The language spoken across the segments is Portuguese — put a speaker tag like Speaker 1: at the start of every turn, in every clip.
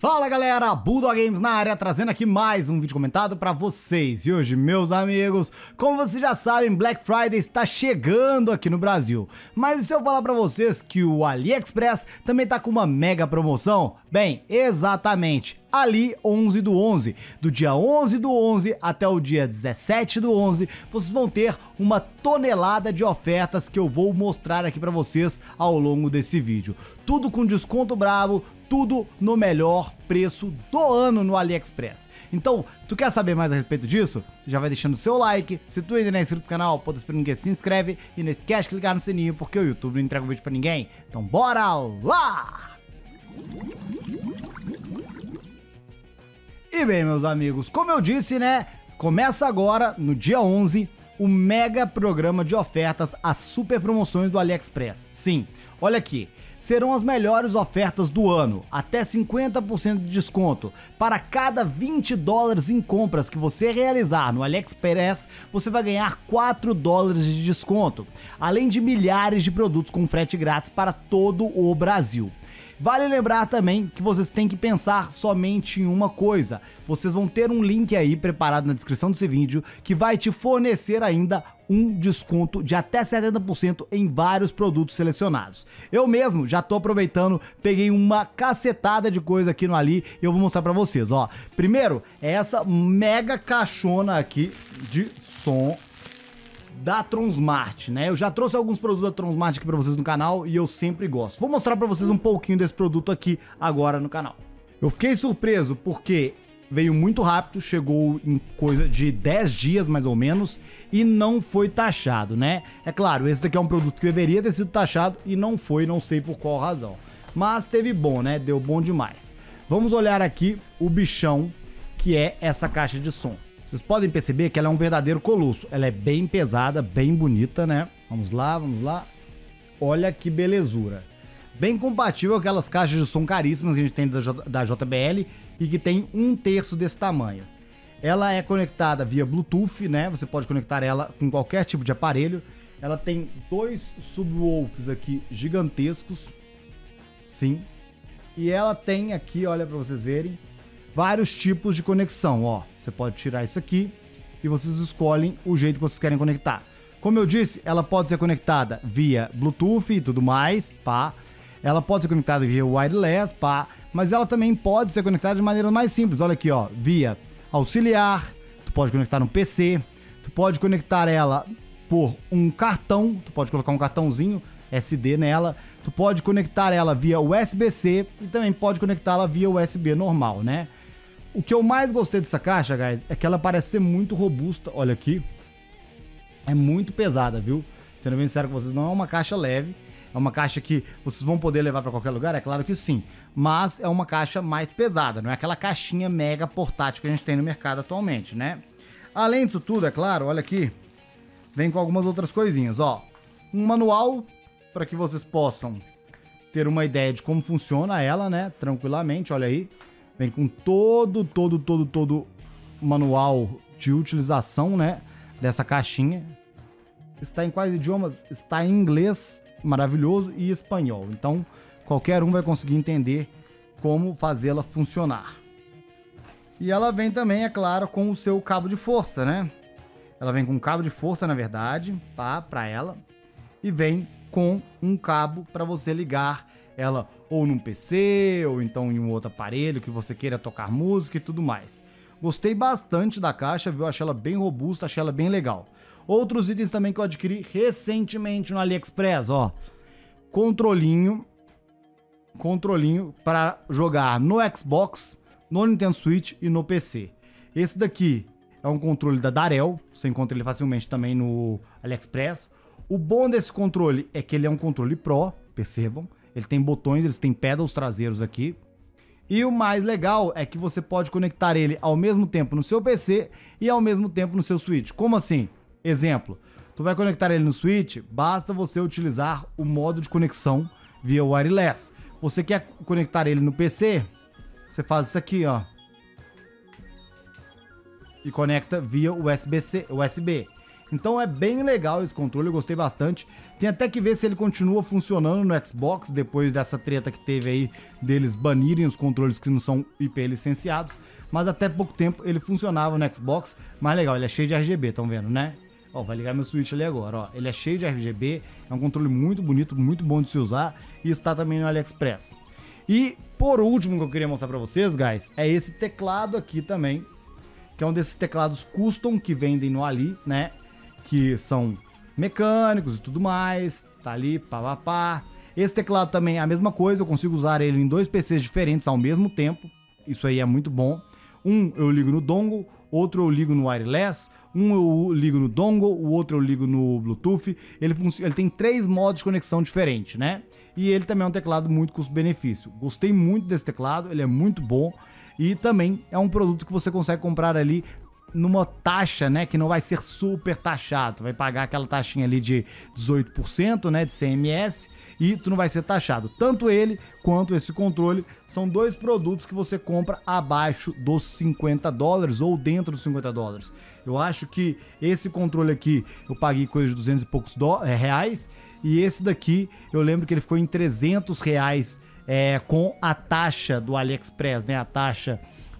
Speaker 1: Fala galera, Bulldog Games na área, trazendo aqui mais um vídeo comentado pra vocês. E hoje, meus amigos, como vocês já sabem, Black Friday está chegando aqui no Brasil. Mas e se eu falar pra vocês que o AliExpress também tá com uma mega promoção? Bem, exatamente, Ali 11 do 11. Do dia 11 do 11 até o dia 17 do 11, vocês vão ter uma tonelada de ofertas que eu vou mostrar aqui pra vocês ao longo desse vídeo. Tudo com desconto brabo, tudo no melhor preço do ano no AliExpress. Então, tu quer saber mais a respeito disso? Já vai deixando o seu like. Se tu ainda não é inscrito no canal, pode esperar ninguém, se inscreve e não esquece de clicar no sininho, porque o YouTube não entrega o vídeo pra ninguém. Então bora lá! E bem, meus amigos, como eu disse, né, começa agora, no dia 11, o mega programa de ofertas, as super promoções do AliExpress. Sim, olha aqui, serão as melhores ofertas do ano, até 50% de desconto. Para cada 20 dólares em compras que você realizar no AliExpress, você vai ganhar 4 dólares de desconto, além de milhares de produtos com frete grátis para todo o Brasil. Vale lembrar também que vocês têm que pensar somente em uma coisa. Vocês vão ter um link aí preparado na descrição desse vídeo que vai te fornecer ainda um desconto de até 70% em vários produtos selecionados. Eu mesmo já tô aproveitando, peguei uma cacetada de coisa aqui no Ali e eu vou mostrar pra vocês, ó. Primeiro, é essa mega caixona aqui de som da Tronsmart, né? Eu já trouxe alguns produtos da Tronsmart aqui pra vocês no canal e eu sempre gosto. Vou mostrar pra vocês um pouquinho desse produto aqui agora no canal. Eu fiquei surpreso porque veio muito rápido, chegou em coisa de 10 dias mais ou menos e não foi taxado, né? É claro, esse daqui é um produto que deveria ter sido taxado e não foi, não sei por qual razão. Mas teve bom, né? Deu bom demais. Vamos olhar aqui o bichão que é essa caixa de som. Vocês podem perceber que ela é um verdadeiro colosso. Ela é bem pesada, bem bonita, né? Vamos lá, vamos lá. Olha que belezura. Bem compatível com aquelas caixas de som caríssimas que a gente tem da JBL e que tem 1/3 desse tamanho. Ela é conectada via Bluetooth, né? Você pode conectar ela com qualquer tipo de aparelho. Ela tem dois subwoofers aqui gigantescos. Sim. E ela tem aqui, olha para vocês verem, vários tipos de conexão, ó. Você pode tirar isso aqui e vocês escolhem o jeito que vocês querem conectar. Como eu disse, ela pode ser conectada via Bluetooth e tudo mais, pá. Ela pode ser conectada via wireless, pá. Mas ela também pode ser conectada de maneira mais simples. Olha aqui, ó, via auxiliar. Tu pode conectar no PC. Tu pode conectar ela por um cartão. Tu pode colocar um cartãozinho SD nela. Tu pode conectar ela via USB-C e também pode conectá-la via USB normal, né? O que eu mais gostei dessa caixa, guys, é que ela parece ser muito robusta. Olha aqui. É muito pesada, viu? Sendo bem sincero com vocês, não é uma caixa leve. É uma caixa que vocês vão poder levar para qualquer lugar? É claro que sim. Mas é uma caixa mais pesada. Não é aquela caixinha mega portátil que a gente tem no mercado atualmente, né? Além disso tudo, é claro, olha aqui. Vem com algumas outras coisinhas, ó. Um manual para que vocês possam ter uma ideia de como funciona ela, né? Tranquilamente, olha aí. Vem com todo manual de utilização, né, dessa caixinha. Está em quais idiomas? Está em inglês, maravilhoso, e espanhol. Então, qualquer um vai conseguir entender como fazê-la funcionar. E ela vem também, é claro, com o seu cabo de força, né? Ela vem com um cabo de força, na verdade, tá? Para ela. E vem com um cabo para você ligar ela ou num PC, ou então em um outro aparelho que você queira tocar música e tudo mais. Gostei bastante da caixa, viu? Achei ela bem robusta, achei ela bem legal. Outros itens também que eu adquiri recentemente no AliExpress, ó. Controlinho para jogar no Xbox, no Nintendo Switch e no PC. Esse daqui é um controle da Darrell, você encontra ele facilmente também no AliExpress. O bom desse controle é que ele é um controle Pro, percebam. Ele tem botões, eles têm pedals traseiros aqui. E o mais legal é que você pode conectar ele ao mesmo tempo no seu PC e ao mesmo tempo no seu Switch. Como assim? Exemplo, tu vai conectar ele no Switch, basta você utilizar o modo de conexão via wireless. Você quer conectar ele no PC? Você faz isso aqui, ó. E conecta via USB. Então é bem legal esse controle, eu gostei bastante. Tem até que ver se ele continua funcionando no Xbox, depois dessa treta que teve aí deles banirem os controles que não são IP licenciados. Mas até pouco tempo ele funcionava no Xbox. Mas legal, ele é cheio de RGB, estão vendo, né? Ó, vai ligar meu Switch ali agora, ó. Ele é cheio de RGB, é um controle muito bonito, muito bom de se usar. E está também no AliExpress. E por último que eu queria mostrar pra vocês, guys, é esse teclado aqui também. Que é um desses teclados custom que vendem no Ali, né? Que são mecânicos e tudo mais. Tá ali, pá. Esse teclado também é a mesma coisa, eu consigo usar ele em 2 PCs diferentes ao mesmo tempo. Isso aí é muito bom. Um eu ligo no dongle, outro eu ligo no wireless, um eu ligo no dongle, o outro eu ligo no Bluetooth. Ele tem 3 modos de conexão diferentes, né? E ele também é um teclado muito custo-benefício. Gostei muito desse teclado, ele é muito bom. E também é um produto que você consegue comprar ali numa taxa, né, que não vai ser super taxado. Tu vai pagar aquela taxinha ali de 18%, né, de CMS, e tu não vai ser taxado. Tanto ele quanto esse controle são 2 produtos que você compra abaixo dos $50 ou dentro dos $50. Eu acho que esse controle aqui eu paguei coisa de 200 e poucos reais, e esse daqui eu lembro que ele ficou em R$300 com a taxa do AliExpress, né, a taxa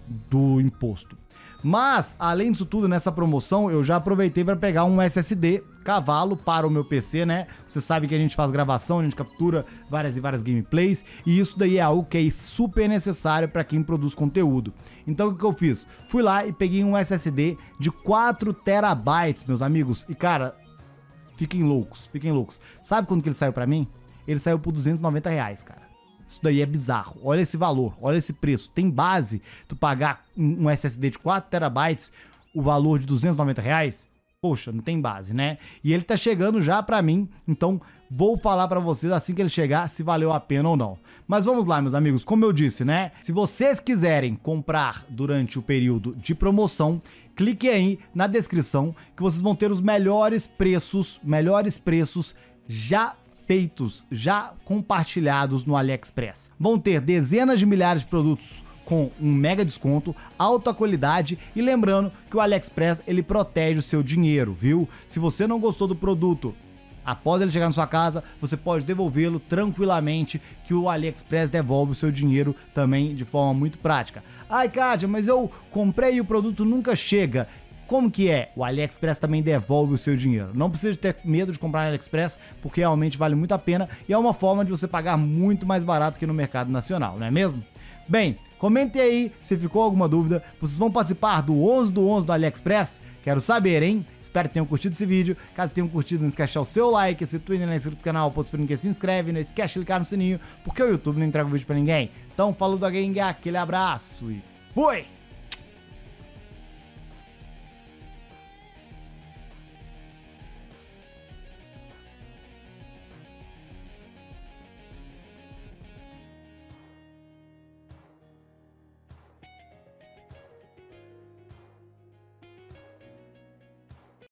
Speaker 1: do imposto. Mas, além disso tudo, nessa promoção, eu já aproveitei para pegar um SSD cavalo para o meu PC, né? Você sabe que a gente faz gravação, a gente captura várias e várias gameplays, e isso daí é algo que é super necessário para quem produz conteúdo. Então, o que eu fiz? Fui lá e peguei um SSD de 4 terabytes, meus amigos, e cara, fiquem loucos. Sabe quando que ele saiu para mim? Ele saiu por R$290, cara. Isso daí é bizarro. Olha esse valor, olha esse preço. Tem base tu pagar um SSD de 4 terabytes o valor de R$290? Poxa, não tem base, né? E ele tá chegando já pra mim, então vou falar pra vocês assim que ele chegar se valeu a pena ou não. Mas vamos lá, meus amigos, como eu disse, né? Se vocês quiserem comprar durante o período de promoção, clique aí na descrição que vocês vão ter os melhores preços já feitos, já compartilhados no AliExpress. Vão ter dezenas de milhares de produtos com um mega desconto, alta qualidade, e lembrando que o AliExpress ele protege o seu dinheiro, viu? Se você não gostou do produto, após ele chegar na sua casa, você pode devolvê-lo tranquilamente, que o AliExpress devolve o seu dinheiro também de forma muito prática. Ai, Kátia, mas eu comprei e o produto nunca chega. Como que é? O AliExpress também devolve o seu dinheiro. Não precisa ter medo de comprar no AliExpress, porque realmente vale muito a pena e é uma forma de você pagar muito mais barato que no mercado nacional, não é mesmo? Bem, comentem aí se ficou alguma dúvida. Vocês vão participar do 11 do 11 do AliExpress? Quero saber, hein? Espero que tenham curtido esse vídeo. Caso tenham curtido, não esquece de deixar o seu like. Se tu ainda não é inscrito no canal, pode esperar que se inscreve. Não esquece de clicar no sininho, porque o YouTube não entrega o vídeo pra ninguém. Então, falou da Gang, aquele abraço e fui!